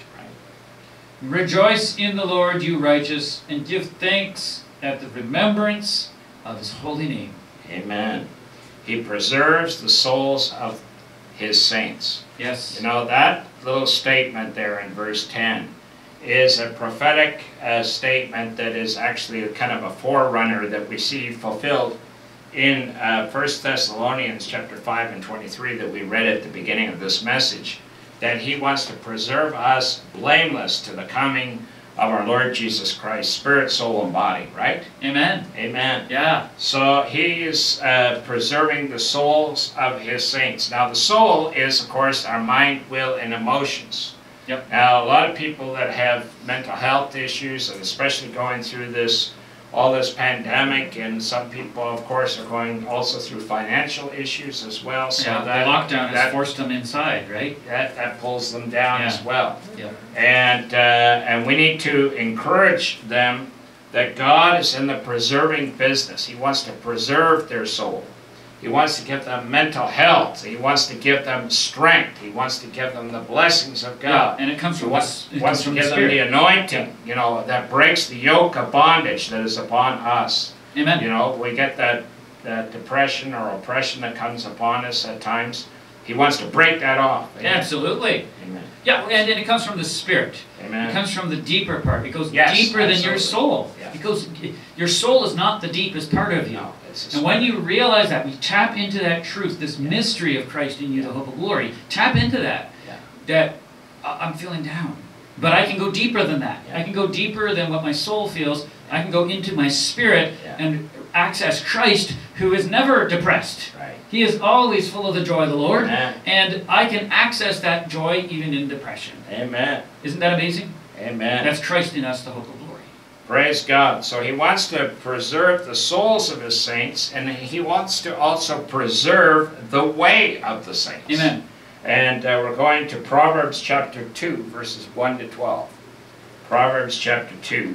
Speaker 1: Right.
Speaker 2: Rejoice in the Lord, you righteous, and give thanks at the remembrance of His holy name.
Speaker 1: Amen. He preserves the souls of His saints.
Speaker 2: Yes.
Speaker 1: You know, that little statement there in verse ten is a prophetic uh, statement that is actually a kind of a forerunner that we see fulfilled in uh, First Thessalonians chapter five and twenty-three that we read at the beginning of this message, that He wants to preserve us blameless to the coming of our Lord Jesus Christ, spirit, soul, and body, right?
Speaker 2: Amen.
Speaker 1: Amen.
Speaker 2: Yeah.
Speaker 1: So He is uh, preserving the souls of His saints. Now the soul is, of course, our mind, will, and emotions.
Speaker 2: Yep.
Speaker 1: Now a lot of people that have mental health issues, and especially going through this, all this pandemic, and some people, of course, are going also through financial issues as well. So
Speaker 2: Yeah,
Speaker 1: that
Speaker 2: the lockdown
Speaker 1: that,
Speaker 2: has forced them inside, right?
Speaker 1: that that pulls them down
Speaker 2: Yeah.
Speaker 1: as well.
Speaker 2: Yeah.
Speaker 1: And uh, and we need to encourage them that God is in the preserving business. He wants to preserve their soul. He wants to give them mental health. He wants to give them strength. He wants to give them the blessings of God.
Speaker 2: Yeah, and it comes
Speaker 1: He
Speaker 2: from
Speaker 1: wants,
Speaker 2: the, it
Speaker 1: wants
Speaker 2: comes
Speaker 1: to
Speaker 2: from
Speaker 1: give
Speaker 2: the
Speaker 1: them the
Speaker 2: Spirit.
Speaker 1: anointing, you know, that breaks the yoke of bondage that is upon us.
Speaker 2: Amen.
Speaker 1: You know, we get that, that depression or oppression that comes upon us at times. He wants to break that off. Amen.
Speaker 2: Absolutely.
Speaker 1: Amen.
Speaker 2: Yeah, and, and it comes from the Spirit.
Speaker 1: Amen.
Speaker 2: It comes from the deeper part. It goes
Speaker 1: Yes,
Speaker 2: deeper than your
Speaker 1: absolutely.
Speaker 2: soul.
Speaker 1: Yeah.
Speaker 2: It goes, your soul is not the deepest part of you.
Speaker 1: No, it's a
Speaker 2: And when you realize that, we tap into that truth, this mystery of Christ in you, the hope of glory. Tap into that.
Speaker 1: Yeah.
Speaker 2: That uh, I'm feeling down. But I can go deeper than that.
Speaker 1: Yeah.
Speaker 2: I can go deeper than what my soul feels. I can go into my spirit
Speaker 1: Yeah.
Speaker 2: and access Christ, who is never depressed.
Speaker 1: Right.
Speaker 2: He is always full of the joy of the Lord.
Speaker 1: Amen.
Speaker 2: And I can access that joy even in depression.
Speaker 1: Amen.
Speaker 2: Isn't that amazing?
Speaker 1: Amen.
Speaker 2: That's Christ in us, the hope of glory.
Speaker 1: Praise God. So He wants to preserve the souls of His saints, and He wants to also preserve the way of the saints.
Speaker 2: Amen.
Speaker 1: And uh, we're going to Proverbs chapter two, verses one to twelve. Proverbs chapter two,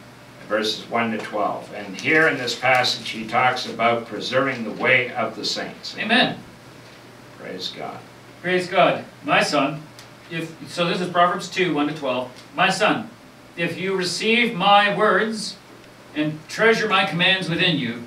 Speaker 1: verses one to twelve. And here in this passage, he talks about preserving the way of the saints.
Speaker 2: Amen.
Speaker 1: Praise God.
Speaker 2: Praise God. My son, if so this is Proverbs two, one to twelve. My son, if you receive my words and treasure my commands within you,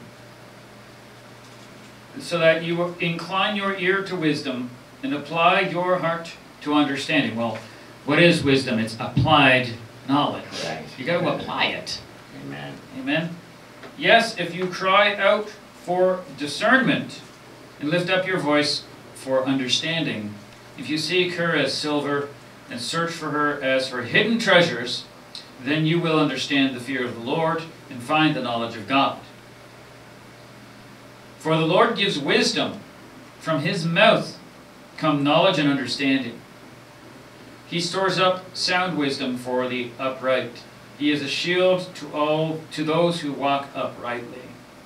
Speaker 2: so that you will incline your ear to wisdom and apply your heart to understanding. Well, what is wisdom? It's applied knowledge.
Speaker 1: Right.
Speaker 2: You got to apply it.
Speaker 1: Amen.
Speaker 2: Amen. Yes, if you cry out for discernment and lift up your voice for understanding, if you seek her as silver and search for her as for hidden treasures, then you will understand the fear of the Lord and find the knowledge of God. For the Lord gives wisdom. From his mouth come knowledge and understanding. He stores up sound wisdom for the upright. He is a shield to all, to those who walk uprightly.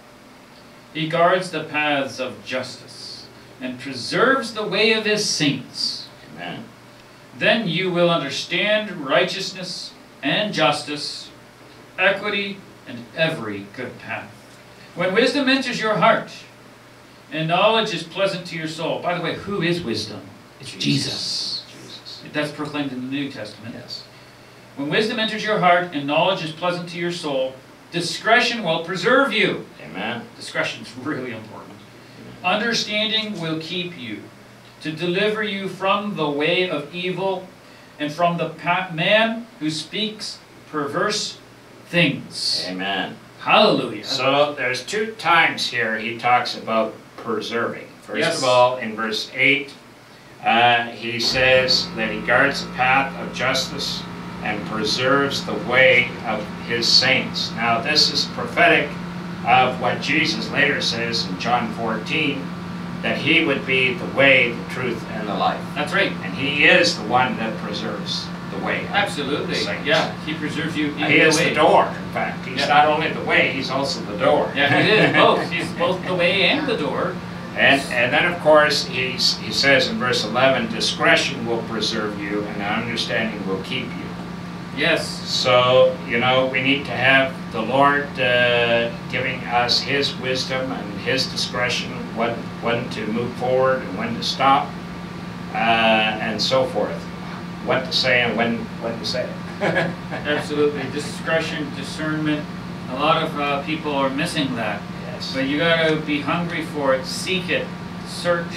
Speaker 2: He guards the paths of justice and preserves the way of his saints.
Speaker 1: Amen.
Speaker 2: Then you will understand righteousness and justice, equity, and every good path. When wisdom enters your heart, and knowledge is pleasant to your soul. By the way, who is wisdom? It's Jesus.
Speaker 1: Jesus.
Speaker 2: That's proclaimed in the New Testament.
Speaker 1: Yes.
Speaker 2: When wisdom enters your heart and knowledge is pleasant to your soul, discretion will preserve you.
Speaker 1: Amen.
Speaker 2: Discretion is really important. Understanding will keep you, to deliver you from the way of evil and from the man who speaks perverse things.
Speaker 1: Amen.
Speaker 2: Hallelujah.
Speaker 1: So there's two times here he talks about preserving. First
Speaker 2: Yes.
Speaker 1: of all, in verse eight, uh, he says that he guards the path of justice and preserves the way of his saints. Now this is prophetic of what Jesus later says in John fourteen, that he would be the way, the truth, and the life.
Speaker 2: That's right.
Speaker 1: And he is the one that preserves the way.
Speaker 2: Absolutely.
Speaker 1: Saints.
Speaker 2: Yeah, he preserves you.
Speaker 1: He is the door, in fact. He's
Speaker 2: Yeah.
Speaker 1: not only the way, he's also the door.
Speaker 2: Yeah, he is both. He's both the way and the door.
Speaker 1: And, and then, of course, he's, he says in verse eleven, discretion will preserve you and understanding will keep you.
Speaker 2: Yes.
Speaker 1: So, you know, we need to have the Lord uh, giving us his wisdom and his discretion, when, when to move forward and when to stop, uh, and so forth. What to say and when, when to say it.
Speaker 2: Absolutely. Discretion, discernment. A lot of uh, people are missing that.
Speaker 1: Yes.
Speaker 2: But you got to be hungry for it. Seek it. Search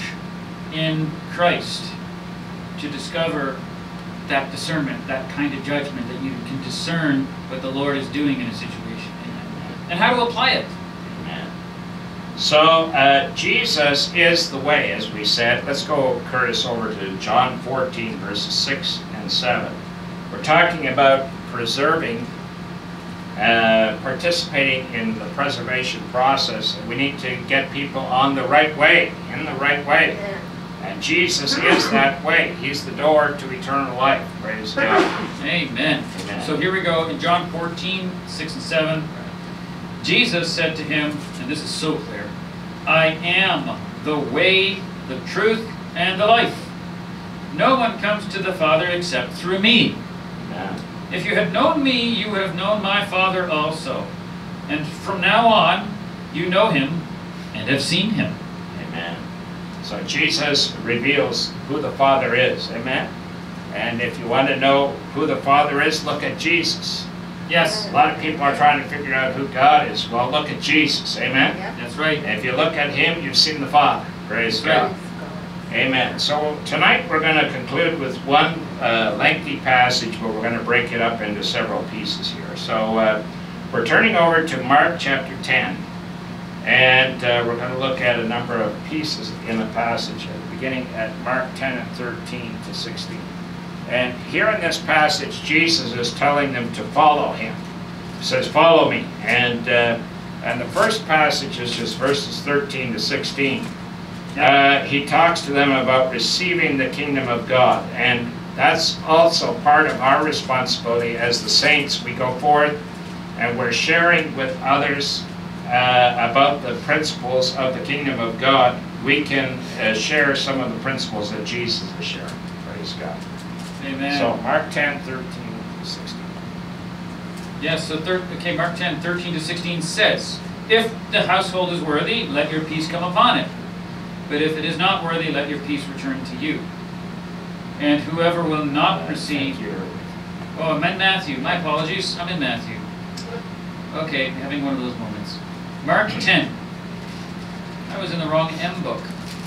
Speaker 2: in Christ to discover that discernment, that kind of judgment, that you can discern what the Lord is doing in a situation. And how to apply it.
Speaker 1: Amen. So, uh, Jesus is the way, as we said. Let's go, Curtis, over to John fourteen, verses six and seven. We're talking about preserving, uh, participating in the preservation process. We need to get people on the right way, in the right way. And Jesus is that way. He's the door to eternal life. Praise God.
Speaker 2: Amen.
Speaker 1: Amen.
Speaker 2: So here we go in John fourteen, six and seven. Jesus said to him, and this is so clear, I am the way, the truth, and the life. No one comes to the Father except through me.
Speaker 1: Amen.
Speaker 2: If you had known me, you would have known my Father also. And from now on, you know him and have seen him.
Speaker 1: Amen. So Jesus reveals who the Father is. Amen. And if you want to know who the Father is, look at Jesus.
Speaker 2: Yes,
Speaker 1: A lot of people are trying to figure out who God is. Well, look at Jesus. Amen.
Speaker 2: that's right.
Speaker 1: And if you look at him, you've seen the Father. Praise
Speaker 2: Right.
Speaker 1: God. Amen. So tonight we're going to conclude with one uh, lengthy passage, but we're going to break it up into several pieces here. So uh, we're turning over to Mark chapter ten. And uh, we're going to look at a number of pieces in the passage, beginning at Mark ten and thirteen to sixteen. And here in this passage, Jesus is telling them to follow him. He says, follow me. And, uh, and the first passage is just verses thirteen to sixteen. Uh, he talks to them about receiving the kingdom of God. And that's also part of our responsibility as the saints. We go forth and we're sharing with others Uh, about the principles of the kingdom of God. We can uh, share some of the principles that Jesus is sharing. Praise God.
Speaker 2: Amen.
Speaker 1: So Mark ten, thirteen, sixteen.
Speaker 2: Yes, so thir okay, Mark ten, thirteen to sixteen says, if the household is worthy, let your peace come upon it. But if it is not worthy, let your peace return to you. And whoever will not receive... Oh, I'm in Matthew. My apologies. I'm in Matthew. Okay, having one of those moments. Mark ten. I was in the wrong M book.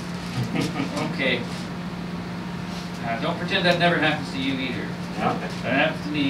Speaker 2: Okay. Uh, don't pretend that never happens to you either.
Speaker 1: No.
Speaker 2: That happens to me.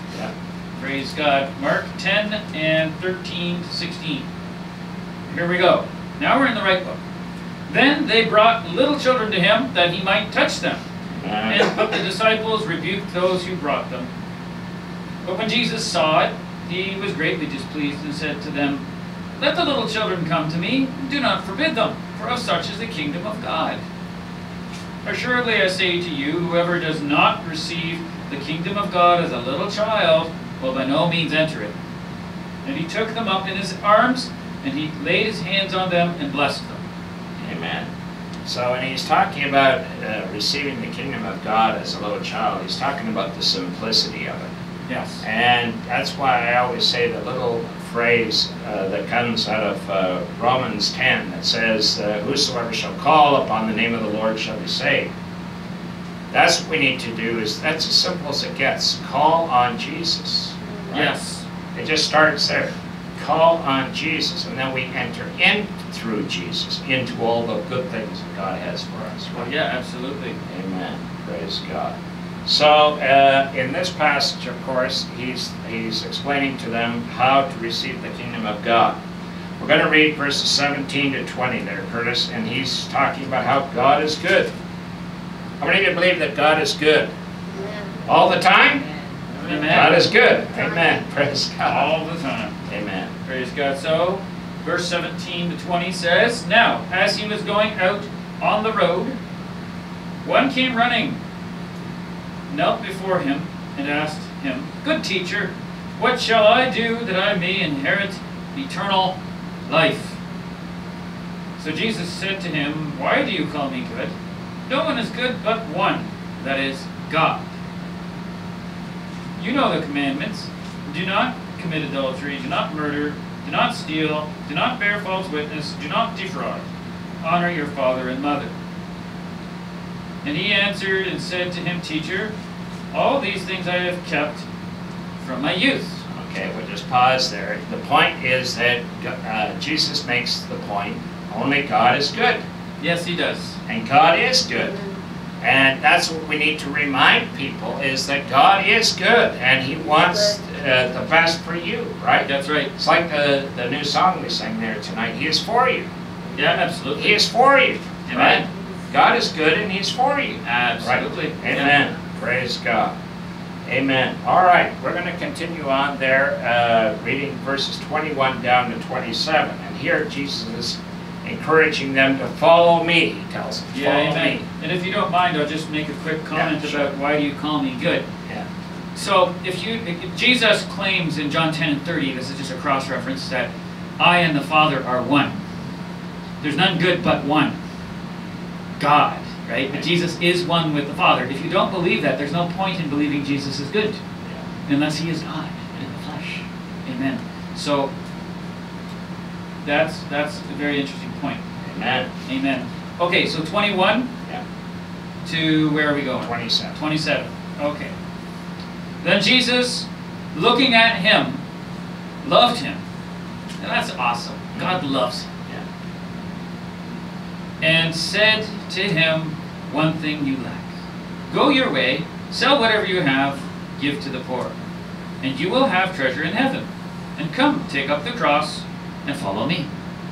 Speaker 1: Yeah.
Speaker 2: Praise God. Mark ten and thirteen to sixteen. Here we go. Now we're in the right book. Then they brought little children to him that he might touch them. And but the disciples rebuked those who brought them. But when Jesus saw it, he was greatly displeased and said to them, "Let the little children come to me, and do not forbid them, for of such is the kingdom of God. Assuredly I say to you, whoever does not receive the kingdom of God as a little child will by no means enter it." And he took them up in his arms, and he laid his hands on them and blessed them.
Speaker 1: Amen. So when he's talking about uh, receiving the kingdom of God as a little child, he's talking about the simplicity of it.
Speaker 2: Yes.
Speaker 1: And that's why I always say the little phrase uh, that comes out of uh, Romans ten that says, uh, "Whosoever shall call upon the name of the Lord shall be saved." That's what we need to do. Is that's as simple as it gets. Call on Jesus. Right?
Speaker 2: Yes.
Speaker 1: It just starts there. Call on Jesus, and then we enter in through Jesus into all the good things that God has for us. Right?
Speaker 2: Well, yeah, absolutely.
Speaker 1: Amen. Praise God. So uh, in this passage, of course, he's he's explaining to them how to receive the kingdom of God. We're going to read verses seventeen to twenty there, Curtis, and he's talking about how God is good. How many of you believe that God is good?
Speaker 3: Amen.
Speaker 1: All the time?
Speaker 2: Amen.
Speaker 1: God is good. Amen. Praise God.
Speaker 2: All the time.
Speaker 1: Amen.
Speaker 2: Praise God. So, verse seventeen to twenty says, "Now, as he was going out on the road, one came running, knelt before him, and asked him, 'Good teacher, what shall I do that I may inherit eternal life?' So Jesus said to him, 'Why do you call me good? No one is good but one, that is, God. You know the commandments. Do not commit adultery, do not murder, do not steal, do not bear false witness, do not defraud. Honor your father and mother.' And he answered and said to him, 'Teacher, all these things I have kept from my youth.'"
Speaker 1: Okay, we'll just pause there. The point is that uh, Jesus makes the point, only God is good.
Speaker 2: Yes, he does.
Speaker 1: And God is good. And that's what we need to remind people, is that God is good, and he wants uh, the best for you, right?
Speaker 2: That's right.
Speaker 1: It's like the, the new song we sang there tonight. He is for you.
Speaker 2: Yeah, absolutely.
Speaker 1: He is for you.
Speaker 2: Amen.
Speaker 1: Right? God is good, and he's for you.
Speaker 2: Absolutely.
Speaker 1: Right? Amen. Yeah. Praise God. Amen. All right, we're going to continue on there, uh, reading verses twenty-one down to twenty-seven. And here Jesus is encouraging them to follow me, he tells them.
Speaker 2: Yeah,
Speaker 1: Follow
Speaker 2: amen.
Speaker 1: me.
Speaker 2: And if you don't mind, I'll just make a quick comment
Speaker 1: Yeah, sure.
Speaker 2: about why do you call me good.
Speaker 1: Yeah.
Speaker 2: So if you, if Jesus claims in John ten and thirty, this is just a cross-reference, that I and the Father are one. There's none good but one, God, right? But Jesus is one with the Father. If you don't believe that, there's no point in believing Jesus is good,
Speaker 1: Yeah.
Speaker 2: unless he is God in the flesh. Amen. So that's that's a very interesting point.
Speaker 1: Amen.
Speaker 2: Amen. Okay, so twenty-one
Speaker 1: Yeah.
Speaker 2: to where are we going?
Speaker 1: twenty-seven.
Speaker 2: twenty-seven. Okay. Then Jesus, looking at him, loved him. Now that's awesome. God loves him.
Speaker 1: Yeah.
Speaker 2: And said to him, "One thing you lack. Go your way, sell whatever you have, give to the poor, and you will have treasure in heaven. And come, take up the cross, and follow me."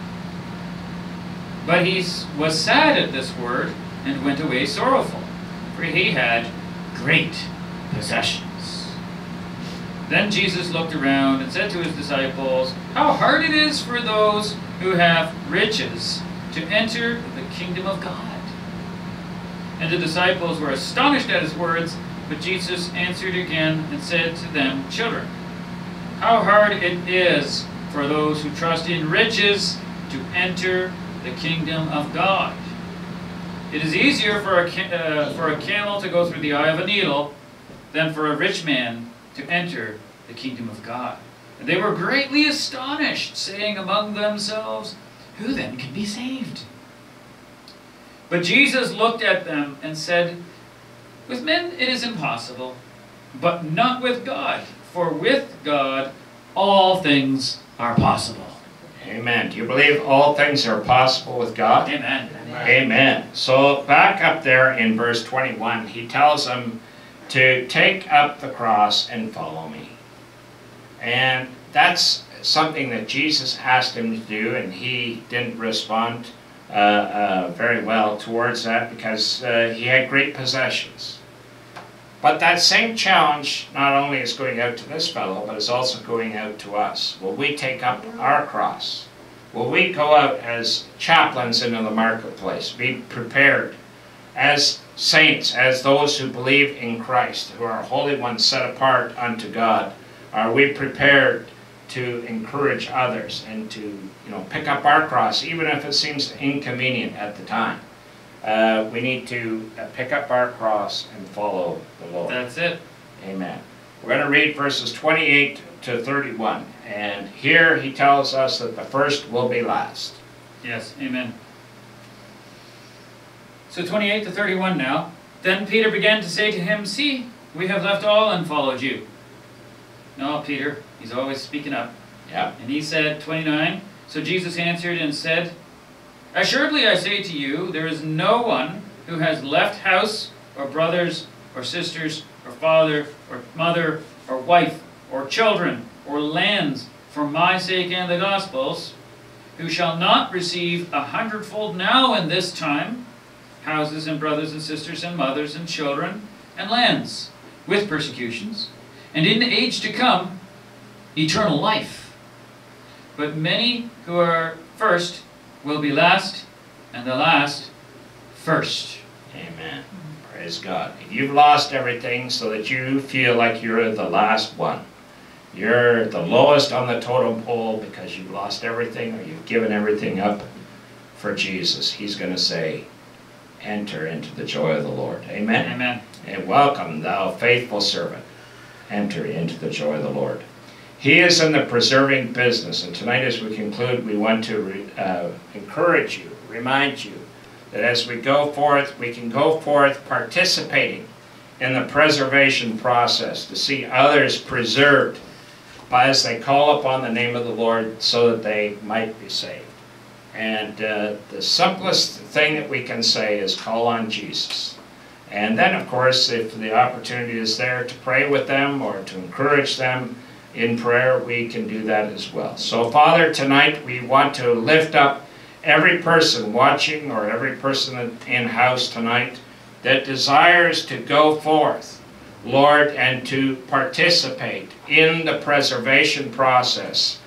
Speaker 2: But he was sad at this word, and went away sorrowful, for he had great possessions. Then Jesus looked around and said to his disciples, "How hard it is for those who have riches to enter the kingdom of God." And the disciples were astonished at his words, but Jesus answered again and said to them, "Children, how hard it is for those who trust in riches to enter the kingdom of God. It is easier for a, uh, for a camel to go through the eye of a needle than for a rich man to enter the kingdom of God." And they were greatly astonished, saying among themselves, "Who then can be saved?" But Jesus looked at them and said, "With men it is impossible, but not with God. For with God all things are possible."
Speaker 1: Amen. Do you believe all things are possible with God?
Speaker 2: Amen.
Speaker 1: Amen. So back up there in verse twenty-one, he tells them, to take up the cross and follow me. And that's something that Jesus asked him to do, and he didn't respond uh, uh, very well towards that because uh, he had great possessions. But that same challenge not only is going out to this fellow, but is also going out to us. Will we take up our cross? Will we go out as chaplains into the marketplace, be prepared as saints, as those who believe in Christ, who are holy ones set apart unto God? Are we prepared to encourage others and to, you know, pick up our cross, even if it seems inconvenient at the time? Uh, we need to uh, pick up our cross and follow the Lord.
Speaker 2: That's it.
Speaker 1: Amen. We're going to read verses twenty-eight to thirty-one. And here he tells us that the first will be last.
Speaker 2: Yes, amen. So twenty-eight to thirty-one now. Then Peter began to say to him, "See, we have left all and followed you." No, Peter, he's always speaking up.
Speaker 1: Yeah.
Speaker 2: And he said, twenty-nine, so Jesus answered and said, "Assuredly I say to you, there is no one who has left house, or brothers, or sisters, or father, or mother, or wife, or children, or lands, for my sake and the gospel's, who shall not receive a hundredfold now in this time, houses and brothers and sisters and mothers and children and lands, with persecutions, and in the age to come, eternal life. But many who are first will be last, and the last first."
Speaker 1: Amen. Praise God. If you've lost everything so that you feel like you're the last one, you're the lowest on the totem pole because you've lost everything or you've given everything up for Jesus, he's going to say, enter into the joy of the Lord. Amen.
Speaker 2: Amen.
Speaker 1: And welcome, thou faithful servant. Enter into the joy of the Lord. He is in the preserving business, and tonight as we conclude, we want to re, uh, encourage you, remind you, that as we go forth, we can go forth participating in the preservation process to see others preserved as they call upon the name of the Lord so that they might be saved. And uh, the simplest thing that we can say is call on Jesus. And then, of course, if the opportunity is there to pray with them or to encourage them in prayer, we can do that as well. So, Father, tonight we want to lift up every person watching or every person in-house tonight that desires to go forth, Lord, and to participate in the preservation process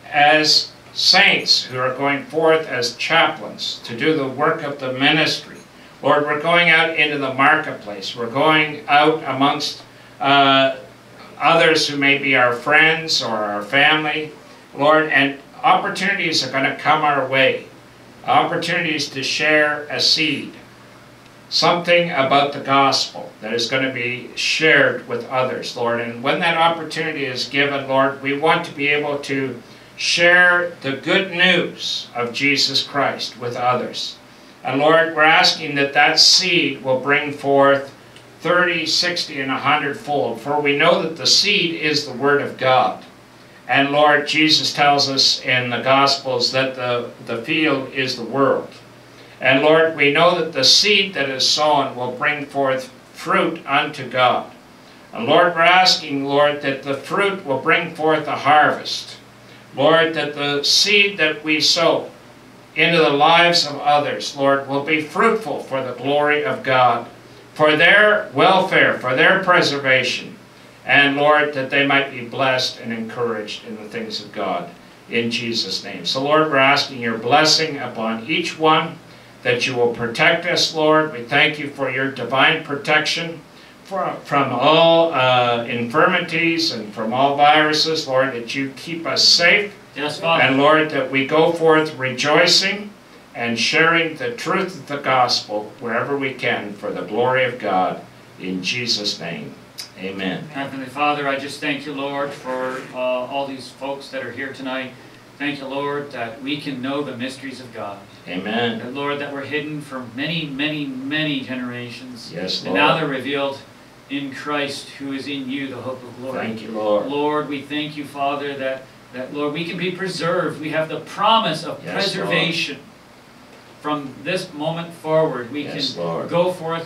Speaker 1: as saints who are going forth as chaplains to do the work of the ministry. Lord, we're going out into the marketplace. We're going out amongst uh, others who may be our friends or our family, Lord, and opportunities are going to come our way. Opportunities to share a seed, something about the gospel that is going to be shared with others, Lord. And when that opportunity is given, Lord, we want to be able to share the good news of Jesus Christ with others. And Lord, we're asking that that seed will bring forth thirty, sixty, and a hundredfold. For we know that the seed is the Word of God. And Lord, Jesus tells us in the Gospels that the, the field is the world. And Lord, we know that the seed that is sown will bring forth fruit unto God. And Lord, we're asking, Lord, that the fruit will bring forth a harvest. Lord, that the seed that we sow into the lives of others, Lord, will be fruitful for the glory of God, for their welfare, for their preservation. And Lord, that they might be blessed and encouraged in the things of God, in Jesus' name. So Lord, we're asking your blessing upon each one, that you will protect us, Lord. We thank you for your divine protection for, from all uh, infirmities and from all viruses, Lord, that you keep us safe.
Speaker 2: Yes, Father.
Speaker 1: And Lord, that we go forth rejoicing and sharing the truth of the gospel wherever we can for the glory of God, in Jesus' name. Amen.
Speaker 2: Heavenly Father, I just thank you, Lord, for uh, all these folks that are here tonight. Thank you, Lord, that we can know the mysteries of God.
Speaker 1: Amen.
Speaker 2: That, Lord, that were hidden for many, many, many generations.
Speaker 1: Yes, Lord.
Speaker 2: And now they're revealed in Christ, who is in you, the hope of glory.
Speaker 1: Thank you, Lord.
Speaker 2: Lord, we thank you, Father, that, that Lord, we can be preserved. We have the promise of
Speaker 1: Yes,
Speaker 2: preservation.
Speaker 1: Lord.
Speaker 2: From this moment forward, we
Speaker 1: Yes,
Speaker 2: can
Speaker 1: Lord.
Speaker 2: go forth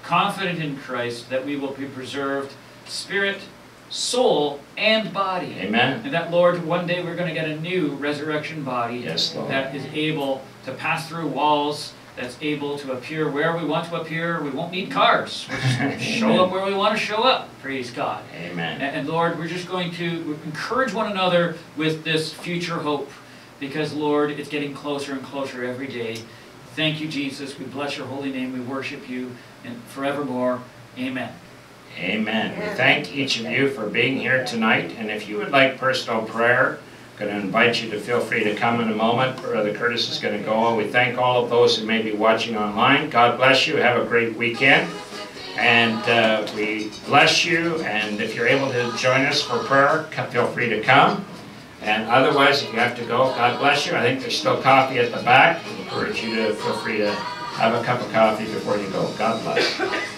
Speaker 2: confident in Christ that we will be preserved spirit, soul, and body.
Speaker 1: Amen.
Speaker 2: And that, Lord, one day we're going to get a new resurrection body.
Speaker 1: Yes, Lord.
Speaker 2: That is able to pass through walls, that's able to appear where we want to appear. We won't need cars. We'll just show up where we want to show up. Praise God.
Speaker 1: Amen.
Speaker 2: And, and Lord, we're just going to encourage one another with this future hope, because, Lord, it's getting closer and closer every day. Thank you, Jesus. We bless your holy name. We worship you, and forevermore. Amen.
Speaker 1: Amen. We thank each of you for being here tonight. And if you would like personal prayer, I'm going to invite you to feel free to come in a moment. Brother Curtis is going to go. We thank all of those who may be watching online. God bless you. Have a great weekend. And uh, we bless you. And if you're able to join us for prayer, feel free to come. And otherwise, if you have to go, God bless you. I think there's still coffee at the back. I encourage you to feel free to have a cup of coffee before you go. God bless.